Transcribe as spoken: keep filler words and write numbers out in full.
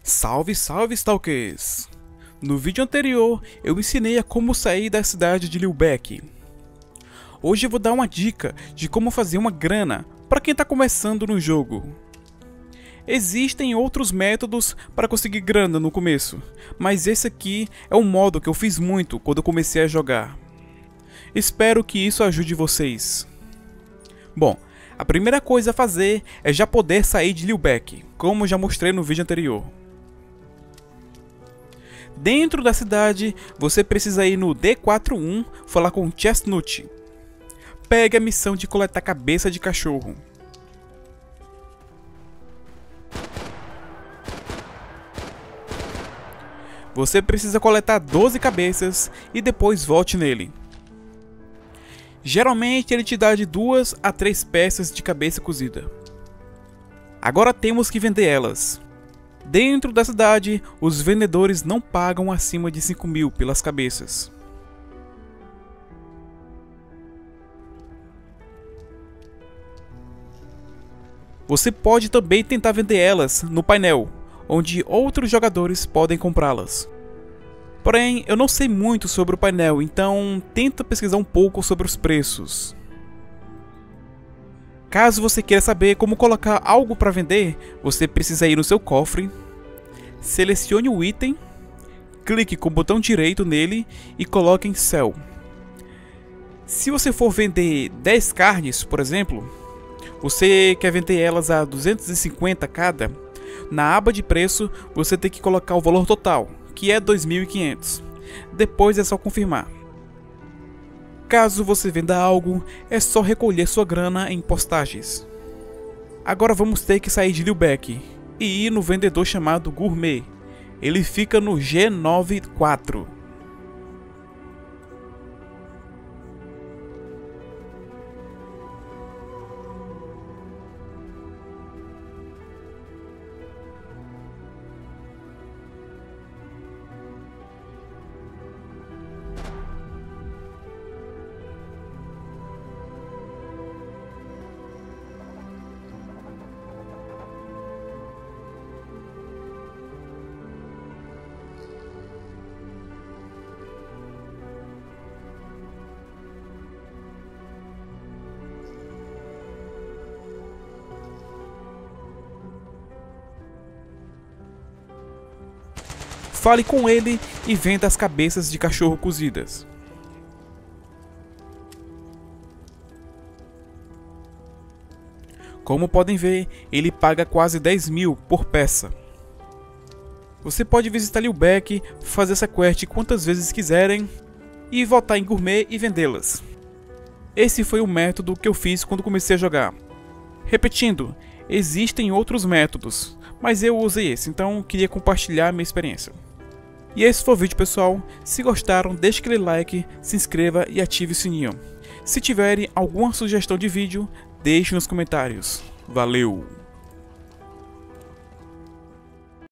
Salve, salve, Stalkers! No vídeo anterior, eu ensinei a como sair da cidade de Liubeck. Hoje eu vou dar uma dica de como fazer uma grana para quem está começando no jogo. Existem outros métodos para conseguir grana no começo, mas esse aqui é um modo que eu fiz muito quando eu comecei a jogar. Espero que isso ajude vocês. Bom, a primeira coisa a fazer é já poder sair de Liubeck, como eu já mostrei no vídeo anterior. Dentro da cidade, você precisa ir no D quarenta e um falar com Chestnut. Pegue a missão de coletar cabeça de cachorro. Você precisa coletar doze cabeças e depois volte nele. Geralmente ele te dá de duas a três peças de cabeça cozida. Agora temos que vender elas. Dentro da cidade, os vendedores não pagam acima de cinco mil pelas cabeças. Você pode também tentar vender elas no painel, onde outros jogadores podem comprá-las. Porém, eu não sei muito sobre o painel, então tenta pesquisar um pouco sobre os preços. Caso você queira saber como colocar algo para vender, você precisa ir no seu cofre, selecione o item, clique com o botão direito nele e coloque em Sell. Se você for vender dez carnes, por exemplo, você quer vender elas a duzentos e cinquenta cada, na aba de preço você tem que colocar o valor total, que é dois mil e quinhentos. Depois é só confirmar. Caso você venda algo, é só recolher sua grana em postagens. Agora vamos ter que sair de Liubeck e ir no vendedor chamado Gourmet. Ele fica no G noventa e quatro. Fale com ele e venda as cabeças de cachorro cozidas. Como podem ver, ele paga quase dez mil por peça. Você pode visitar Liubeck, fazer essa quest quantas vezes quiserem e voltar em Gourmet e vendê-las. Esse foi o método que eu fiz quando comecei a jogar. Repetindo, existem outros métodos, mas eu usei esse, então queria compartilhar minha experiência. E esse foi o vídeo, pessoal. Se gostaram, deixe aquele like, se inscreva e ative o sininho. Se tiverem alguma sugestão de vídeo, deixe nos comentários. Valeu!